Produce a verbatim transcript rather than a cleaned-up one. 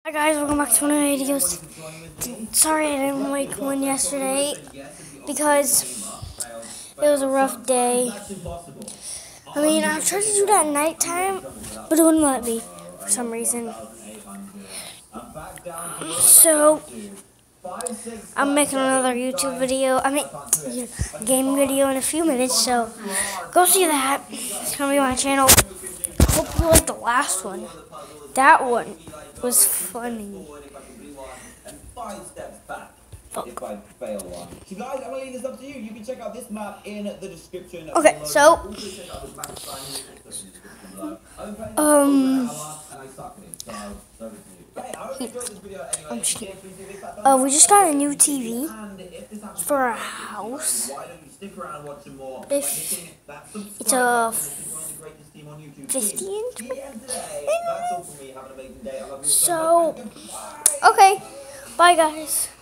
Hi guys, welcome back to one of my videos. Sorry I didn't make one yesterday because it was a rough day. I mean, I tried to do that at nighttime, but it wouldn't let me for some reason. So, I'm making another YouTube video, I mean, game video in a few minutes, so go see that. It's going to be on my channel. Hope you like the last one. That one was funny. Five steps back Fuck. if I fail one. So guys, I'm gonna leave this up to you. You can check out this map in the description. Okay, so um I'm just kidding. Uh, we just got a new T V for our house. If it's a fifty inch. So, okay, bye guys.